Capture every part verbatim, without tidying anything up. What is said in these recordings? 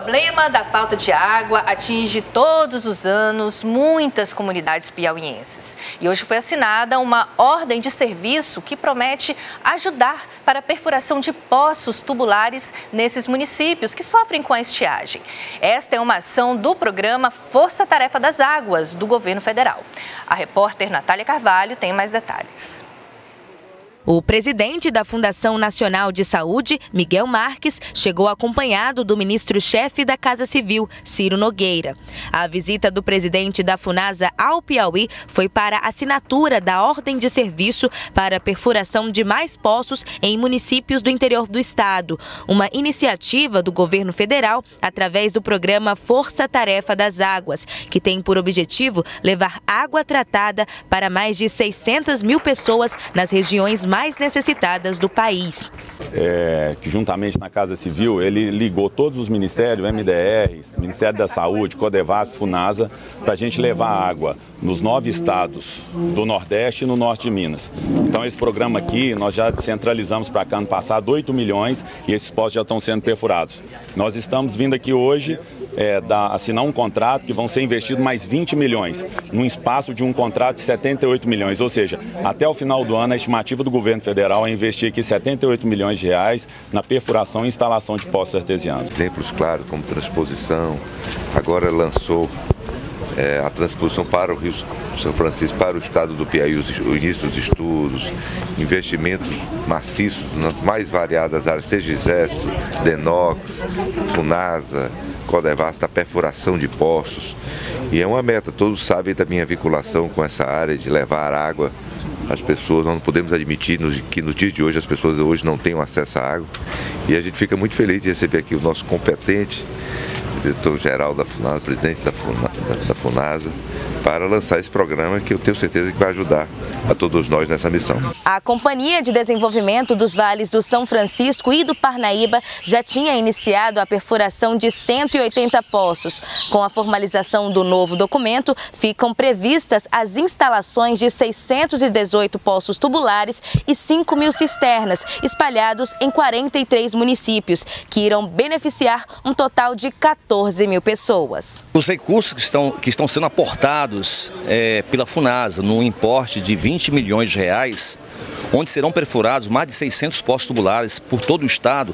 problema da falta de água atinge todos os anos muitas comunidades piauienses. E hoje foi assinada uma ordem de serviço que promete ajudar para a perfuração de poços tubulares nesses municípios que sofrem com a estiagem. Esta é uma ação do programa Força Tarefa das Águas, do governo federal. A repórter Natália Carvalho tem mais detalhes. O presidente da Fundação Nacional de Saúde, Miguel Marques, chegou acompanhado do ministro-chefe da Casa Civil, Ciro Nogueira. A visita do presidente da Funasa ao Piauí foi para a assinatura da ordem de serviço para a perfuração de mais poços em municípios do interior do estado, uma iniciativa do governo federal através do programa Força Tarefa das Águas, que tem por objetivo levar água tratada para mais de seiscentas mil pessoas nas regiões mais mais necessitadas do país. É, que juntamente na Casa Civil, ele ligou todos os ministérios, M D Rs, Ministério da Saúde, Codevasf, Funasa, para a gente levar água nos nove estados do Nordeste e no Norte de Minas. Então esse programa aqui, nós já centralizamos para cá ano passado oito milhões e esses postos já estão sendo perfurados. Nós estamos vindo aqui hoje é, da, assinar um contrato que vão ser investidos mais vinte milhões, num espaço de um contrato de setenta e oito milhões, ou seja, até o final do ano a estimativa do governo federal é investir aqui setenta e oito milhões de reais na perfuração e instalação de poços artesianos. Exemplos claros como transposição, agora lançou é, a transposição para o Rio São Francisco, para o estado do Piauí, o início dos estudos, investimentos maciços nas mais variadas áreas, seja Exército, Denox, Funasa, Codevasf, da perfuração de poços. E é uma meta, todos sabem da minha vinculação com essa área de levar água às pessoas. Nós não podemos admitir que nos dias de hoje as pessoas hoje não tenham acesso à água. E a gente fica muito feliz de receber aqui o nosso competente diretor-geral da Funasa, presidente da Funasa, da Funasa, para lançar esse programa que eu tenho certeza que vai ajudar a todos nós nessa missão. A Companhia de Desenvolvimento dos Vales do São Francisco e do Parnaíba já tinha iniciado a perfuração de cento e oitenta poços. Com a formalização do novo documento, ficam previstas as instalações de seiscentos e dezoito poços tubulares e cinco mil cisternas, espalhados em quarenta e três municípios, que irão beneficiar um total de quatorze mil pessoas. Os recursos que estão, que estão sendo aportados é, pela Funasa, no importe de vinte milhões de reais, onde serão perfurados mais de seiscentos poços tubulares por todo o estado.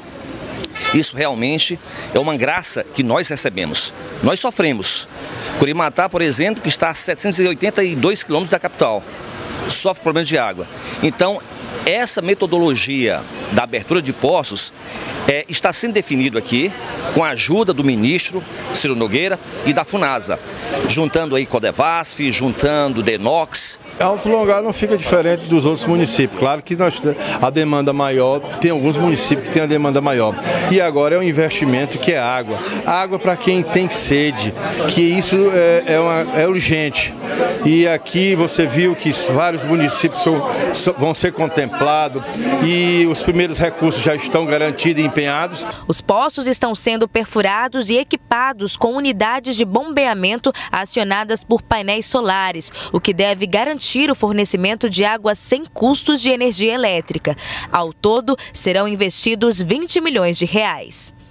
Isso realmente é uma graça que nós recebemos. Nós sofremos. Curimatá, por exemplo, que está a setecentos e oitenta e dois quilômetros da capital, sofre problemas de água. Então, essa metodologia da abertura de poços é, está sendo definido aqui com a ajuda do ministro Ciro Nogueira e da Funasa, juntando aí Codevasf, juntando Denox. Alto Longar não fica diferente dos outros municípios. Claro que nós, a demanda maior, tem alguns municípios que têm a demanda maior. E agora é um investimento que é água. Água para quem tem sede, que isso é, é, uma, é urgente. E aqui você viu que vários municípios são, são, vão ser contemplados e os primeiros recursos já estão garantidos e empenhados. Os poços estão sendo perfurados e equipados com unidades de bombeamento acionadas por painéis solares, o que deve garantir o fornecimento de água sem custos de energia elétrica. Ao todo, serão investidos vinte milhões de reais.